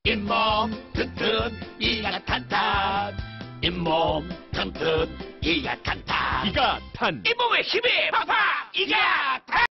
잇몸 튼튼 이가 탄탄 잇몸 튼튼 이가 탄탄 이가 탄. 잇몸에 힘이 팍팍 이가 탄